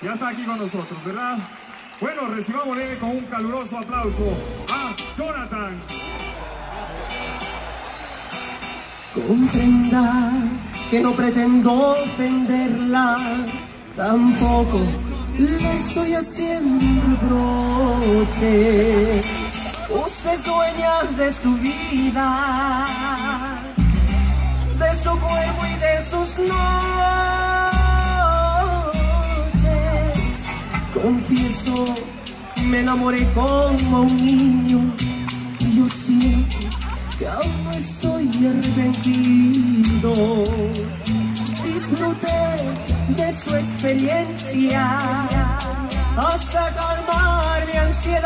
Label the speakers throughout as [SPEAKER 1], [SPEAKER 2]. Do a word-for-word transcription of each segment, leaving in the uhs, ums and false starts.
[SPEAKER 1] Ya está aquí con nosotros, ¿verdad? Bueno, recibámosle con un caluroso aplauso a Jonathan.
[SPEAKER 2] Comprenda que no pretendo ofenderla, tampoco le estoy haciendo un reproche. Usted es dueña de su vida, de su cuerpo y de sus noches. Confieso, me enamoré como un niño y yo siento que aún no estoy arrepentido. Disfruté de su experiencia hasta calmar mi ansiedad.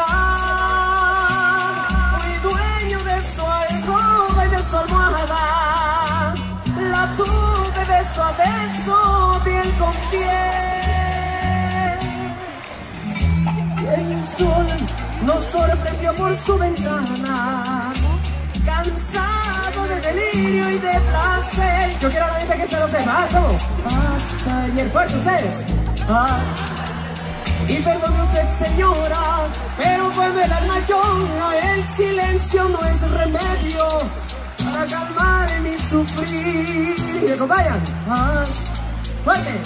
[SPEAKER 2] Fui dueño de su alcoba y de su almohada. La tuve beso a beso, piel con piel. Y el sol nos sorprendió por su ventana, cansado de delirio y de placer. Yo quiero a la gente que se lo sepa. ¿Cómo? Hasta ayer. Fuerte ustedes. Ah. Y perdone usted, señora, pero cuando el alma llora, el silencio no es remedio para calmar mi sufrir. ¿Me acompañan? Ah. Fuerte.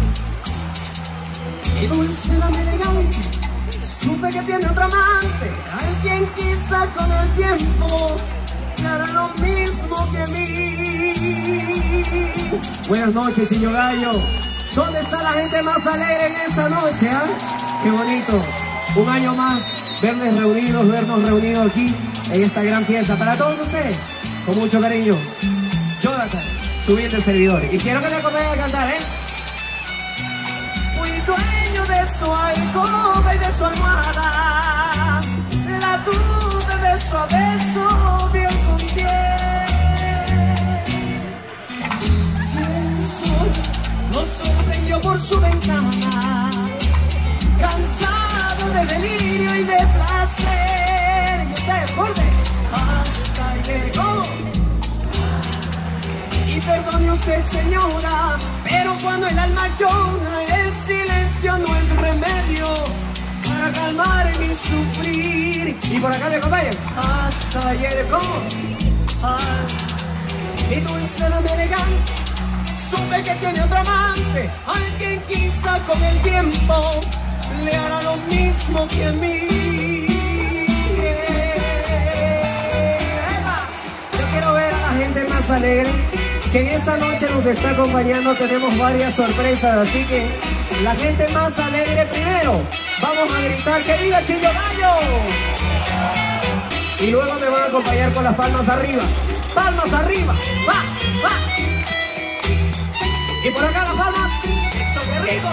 [SPEAKER 2] Y dulce, dame elegante, supe que tiene otra amante, alguien quizá con el tiempo hará lo mismo que a mí. Buenas noches, Chillo Gallo. ¿Dónde está la gente más alegre en esta noche? ¿Ah? Qué bonito. Un año más, verles reunidos, vernos reunidos aquí en esta gran fiesta. Para todos ustedes, con mucho cariño, Jonathan, su humilde servidor. Y quiero que me acompañen a cantar, ¿eh? Fui dueño de su alcoba y de su almohada. La tuve beso a beso, piel con piel. Y el sol nos sorprendió por su ventana, cansado de delirio y de placer. Y ustedes, fuerte. Hasta ayer. ¿Cómo? Y perdone usted, señora, pero cuando el alma llora, el silencio no es remedio para calmar mi sufrir. Y por acá me acompañan. Hasta ayer. ¿Cómo? Ah. Y dulce, dame elegante, supe que tiene otro amante, alguien quizá con el tiempo le hará lo mismo que a mí. Yo quiero ver a la gente más alegre, que en esta noche nos está acompañando. Tenemos varias sorpresas, así que la gente más alegre primero, vamos a gritar que viva Chillo Gallo. Y luego me van a acompañar con las palmas arriba. Palmas arriba, va, va. Y por acá las palmas, eso, qué rico.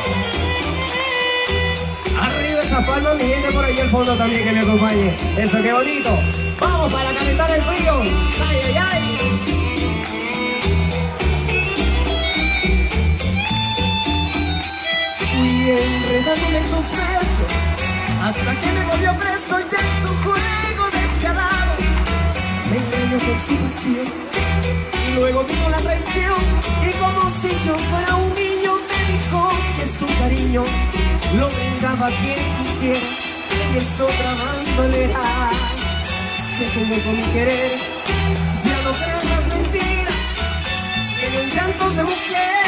[SPEAKER 2] Arriba esas palmas, mi gente por ahí al fondo también que me acompañe. Eso, qué bonito. Vamos para calentar el frío. Ay, ay, ay. Fui enredándole en tus besos hasta que me volvió preso ya en su juego despiadado. Me engañó con su pasión y luego vino la traición, y como si yo fuera un niño me dijo que su cariño lo brindaba quien quisiera, y es otra bandolera que tengo con mi querer. Ya no creas las mentiras, en el llanto de mujer.